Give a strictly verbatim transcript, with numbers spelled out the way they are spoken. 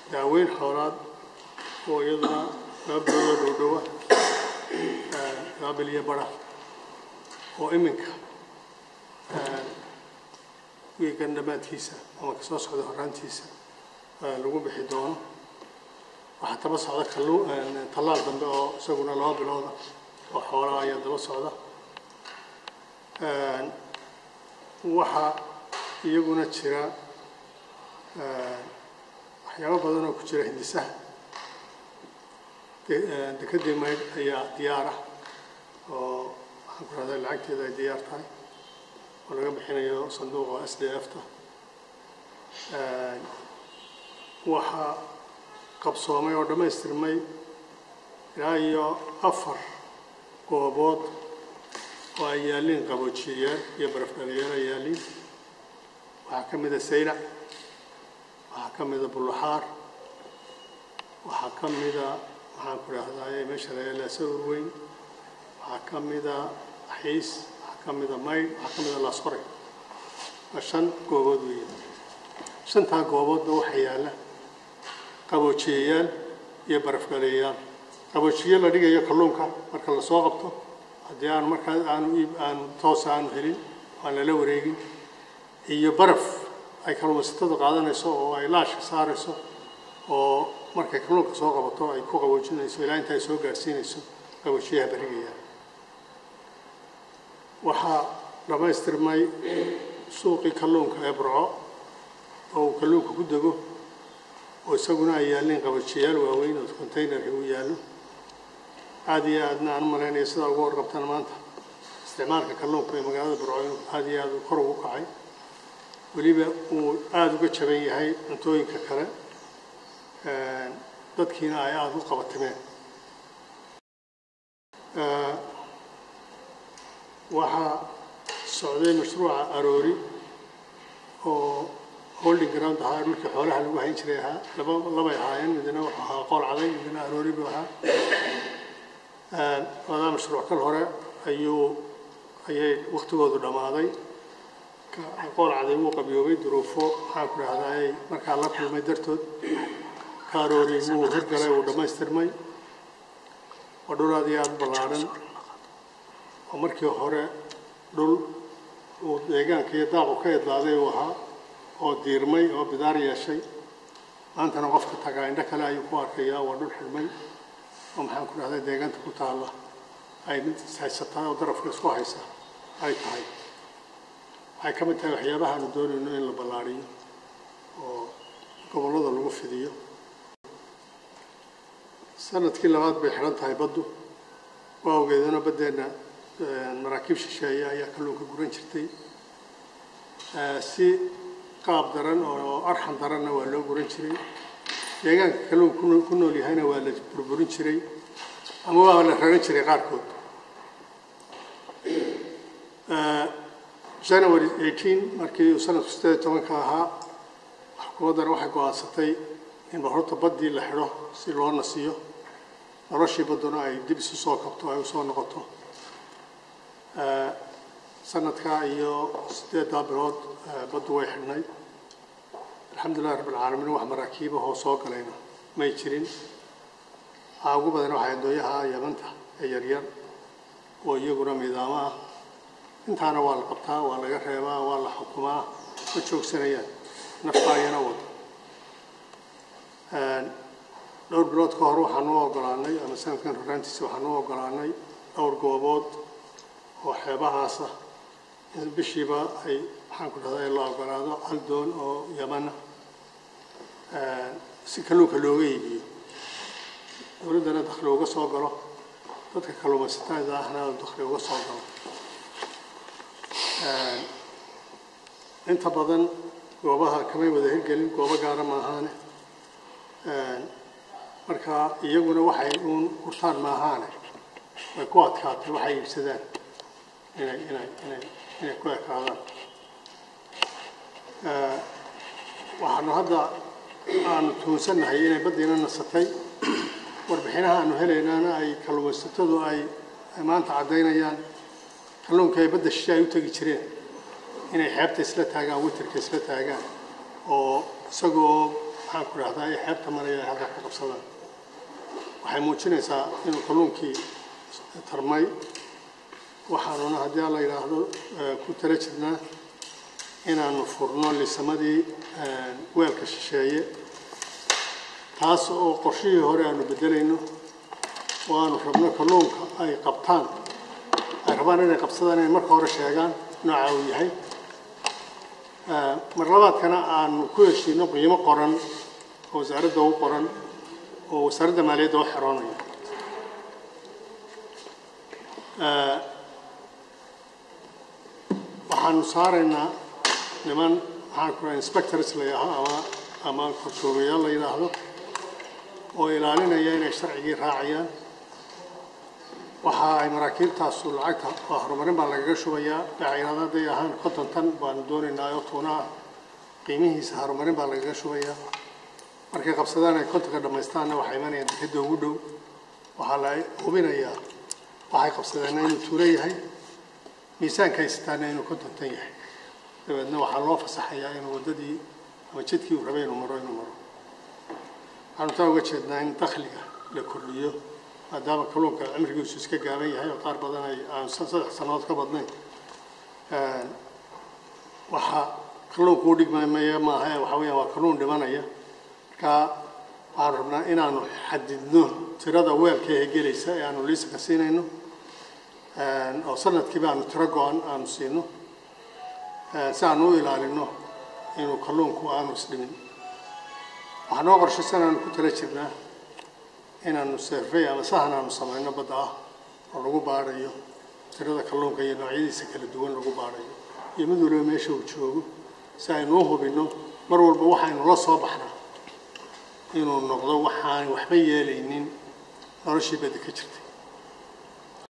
daaweyn xoolaad oo iyaduna qaabdooda dhowdhowa qaabiliya bara oo iminka wiigan dhamaadkiisa ama ka soo socda horaantiisa lagu bixi doono waxa taba socda kalluun talaal dambe oo isaguna laba bilooda oo xoolaha ayaa daba socda waxa iyaguna jira waxyaabo badan oo ku jira hindisaha dekadii mayd ayaa diyaar ah oo waxaan ku rahdaa lacagteeda ay diyaar tahay oo laga bixinayo sanduuqa S D F-ta waxa qabsoomay oo dhammaystirmay ilaa iyo afar goobood oo ay yaaliin qaboojiyayaal iyo barafdhaliyaal ay yaaliin waxaa ka mid a saylac waxaa ka mid a buluxaar waxaa ka mid a waxaan ku rahdaa meesha la sawir weyn waxaa ka mid a xiis waxaa ka mid a maydh waxaa ka mid a laasqore waa shan goobood weeye shantaa gooboodba waxaa yaala qaboojiyayaal iyo barafgalayaal qaboojiye la dhigayo kalluunka marka la soo qabto haddii aan markaa aanu iib aanu toos aanu helin aan lala wareegin iyo baraf ay kalluumaysatada qaadanayso oo ay laashka saarayso oo markay kalluunka soo qabato ay ku qaboojinayso ilaa inta ay soo gaarsiinayso qaboojiyaha barigaya waxaa dhammaystirmay suuqii kalluunka ee burco oo uu kalluunka ku dego oo isaguna ay yaalliin qaboojiyayaal waaweyn oo containerka u yaallo aad iyo aadna aan u malaynayo sidaa ugu warqabtana maanta isticmaalka kalluunka ee magaalada burco aad iyo aad kor ugu kacay weliba uu aada uga jaban yahay cuntooyinka kale dadkiina ay aada u qabatimeen waxaa socday mashruuca aroori oo holding ground ahaa dhulkii xoolaha lagu hayn jiray ahaa laba labay ahaayeen midna wuxuu ahaa qool caday midna aroori buu ahaa wadaa mashruuc kal hore ayuu ayay waktigoodu dhammaaday qool caday wuu qabyoobay duruufo waxaan ku dhahdaa markaa la kulmay dartood ka aroori wuu hirgalay wuu dhammaystirmay waa dhul aad iyo aada ballaaran oo markii hore dhul uu deegaanka iyo daaqu ka idlaaday uu ahaa oo diirmay oo bidaar yeeshay maantana qofka tagaa indho kale ayuu ku arkayaa waa dhul xidhmay oo maxaan ku dhahdaa deegaanta ku taalla ay mid haysataa oo darafka isku haysa ay tahay waxay ka mid tahay waxyaabaha aanu doonayno in la ballaariyo oo gobollada lagu fidiyo sanadkii labaad bay xidhan tahay baddu waa ogeedana baddeenna maraakiib shisheeye ayaa kalluunka guran jirtay si qaab daran oo arxan daranna waa loo guran jiray deegaanka kalluunka ku nool yahayna waa la burburin jiray ama waa la raran jiray qaarkood January eighteen markii uu sanadku sideed iyo tobanka ahaa xukuumaddana waxay go'aansatay in horta baddii la xidho si loo nasiyo noloshii badduna ay dib isu soo kabto ay usoo noqoto sanadkaa iyo sideeddaa bilood baddu way xidhnay alxamdulillahi rabbi alcaalamiin wax maraakiibahoo soo galayna may jirin waxaa ugu badan waxay dooyaha yamanta ee yaryar oo iyaguna miidaamo ah intaana waa la qabtaa waa laga reebaa waa la xukumaa ma joogsanayaan naftaayana wada dhowr bilood ka hor waxaan u ogolaanay ama sanadkan horaantiisa waxaan u ogolaanay dhowr goobood oo xeebahaas ah in bishiiba ay waxaan ku dhahdaa la ogolaado hal doon oo yamana si kalluunka looga iibiyo dowladdana dakhli uga soo galo dadka kalluumaysatada ahna dakhli uga soo galo inta badan goobaha kamay wada hirgelin goobo gaara maahaane marka iyaguna waxay uun kurtaan maahaane way ku adkaatay waxay iibsadaan inay inay inay inay ku ekaadaan waxaanu hadda aanu tuunsannahay inay baddiina nasatay warbixinaha aanu helaynaana ay kalluumaysatadu ay maanta caddaynayaan kalluunka ay badda shishe ay u tegi jireen inay xeebta isla taagaan witirka isla taagaan oo isagoo maxaan ku rahdaa ay xeebta maraya halka ka qabsadaan waxay muujinaysaa inuu kalluunkii tarmay waxaanuna haddii la yiraahdo ku tala jirnaa inaanu furno lisamadii weelka shisheeye taas oo qorshihii hore aanu bedelayno oo aanu rabno kalluunka ay qabtaan ay rabaan inay qabsadaan inay marka hore sheegaan nooca uu yahay mar labaadkana aanu ku heshiino qiimo qoran oo wasaaradda u qoran oo wasaaradda maaliyadda u xiroonayo waxaanu saaraynaa niman maxaan ku rahay inspectors la yidhaaho ama ama korshoogayaal la yidhaahdo oo ilaalinaya inay sharcigii raacayaan waxa ay maraakiibtaasu lacagta waa horumarin baa lagaga shubayaa baciirada hadday ahaan konton tan baanu doonaynaa oo tuunaa qiimihiisa horumarin baa lagaga shubayaa markay qabsadaan ay kontonka dhammaystaanna waxay imanayaan dekadda ugu dhow waxaa la hubinayaa waxay qabsadeenna inuu tuulo yahay miisaanka haysataana inuu konton tan yahay dabeedna waxaa loo fasaxayaa inuu waddadii ama jidkii uu rabay inuu maro inuu maro waxaanu taa uga jeednaa in dakhliga la kordhiyo maadaama kalluunka cimrigiisu iska gaaban yahay oo qaar badan ay aan saddex sannadood ka badnayn waxa kalluunku u dhigmaya maaha waxa weeyaan waa kalluun dhimanaya marka waxaanu rabnaa inaanu xadidno tirada weelka ee gelaysa ee aanu liisanka siinayno oo sanadkiiba aanu tiro go-an aanu siino si aanu u ilaalino inuu kalluunku aanu isdhimin waxaa noo qorshaysan aanu ku tala jirnaa inaanu survey ama sahan aanu samayno badda ah oo lagu baadhayo tirada kalluunka iyo noocyadiisa kala duwan lagu baadhayo iyo mid waliba meesha uu joogo si aynu u hubinno mar walba waxaynu la soo baxnaa inuu noqdo waxaan waxba yeelaynin noloshii badda ka jirtay